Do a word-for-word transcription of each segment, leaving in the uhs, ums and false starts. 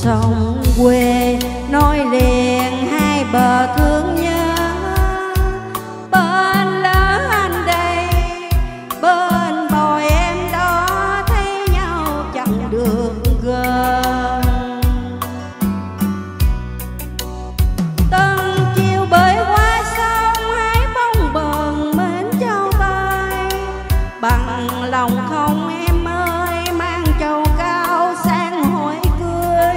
sông quê nối liền hai bờ thương nhớ. Bên lỡ anh đây, bên bồi em đó, thấy nhau chẳng được gần. Từng chiều bơi qua sông hái bóng bờn mến trao tay, bằng lòng không em ơi mang trầu cao sang hỏi cưới.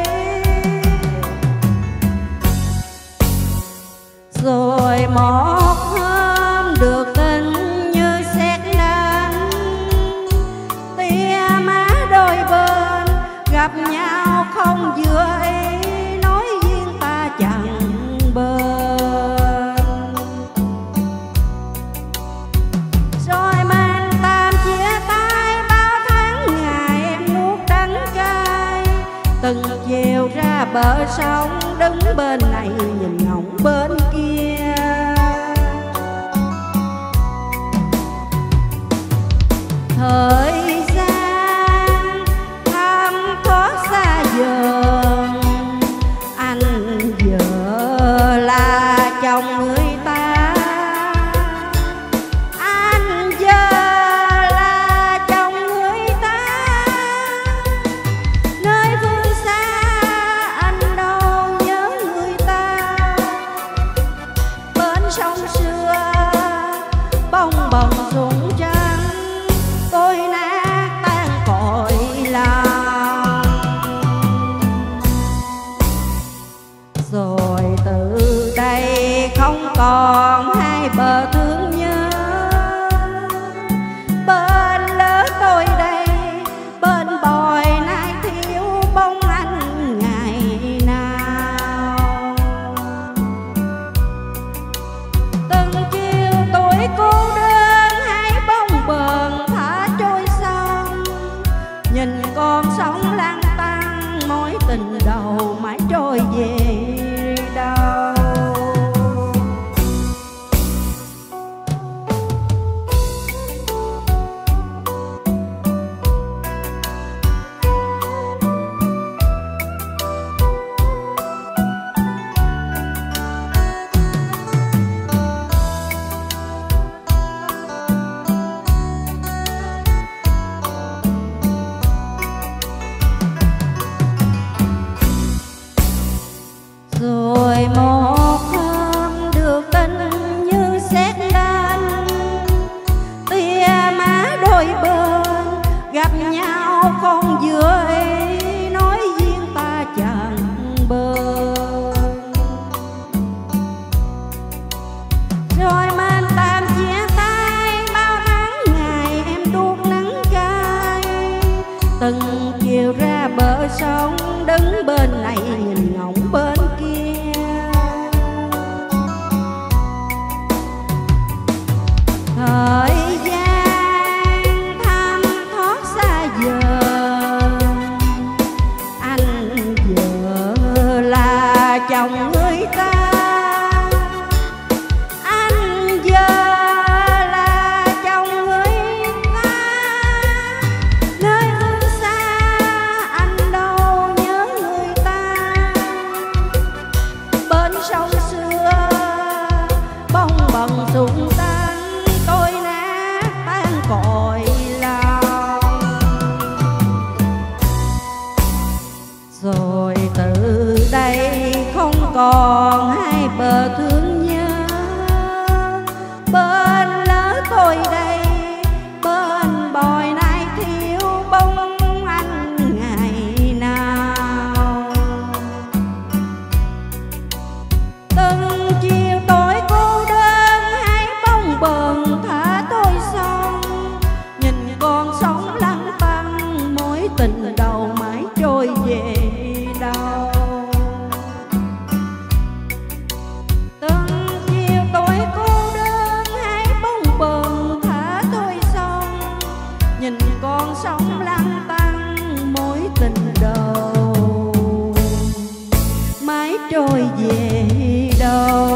Rồi một hôm được tin như sét đánh, tia má đôi bên gặp nhau không vừa ý, nói duyên ta chẳng bền. Rồi mang tam chia tay, bao tháng ngày em nuốt đắng cay. Từng chiều ra bờ sông đứng bên này nhìn ngóng bên kia. Thời gian thăm thoát xa dần, anh giờ là chồng người ta. Anh giờ là chồng người ta. Nơi phương xa anh đâu nhớ người ta. Bên sông xưa bông bồng rụng trắng, tôi nát tan cõi lòng. Rồi từ đây không còn hai bờ thương nhớ. Bên lỡ tôi đây, bên bồi nay thiếu bóng anh ngày nào. Từng chiều tuổi cô đơn hái bóng bờn thả trôi sông, nhìn con sông lang tăng mối tình đầu mãi trôi về đâu. Rồi một hôm được tin như sét đánh, tia má đôi bên gặp nhau không vừa ý, nói duyên ta chẳng bền. Rồi mang tam chia tay, bao tháng ngày em đuốc nắng cay. Từng chiều ra bờ sông đứng bên này nhìn ngóng bên kia. Thời gian thăm thoát xa dần, anh giờ là chồng người ta. Anh giờ là chồng người ta. Nơi phương xa anh đâu nhớ người ta. Bên sông xưa bông bần rụng tan, tôi nát tan cõi lòng. Rồi từ đây không còn hai bờ thương nhớ. Bên lỡ tôi đây, bên bồi nay thiếu bóng anh ngày nào. Từng chiều tối cô đơn hái bóng bờn thả tôi sông, nhìn con sông lăn tăn mối tình đầu mãi trôi về đâu. Từng chiều tối cô đơn hái bóng bờn thả tôi sông, nhìn con sông lăn tăn mối tình đầu mãi trôi về đâu.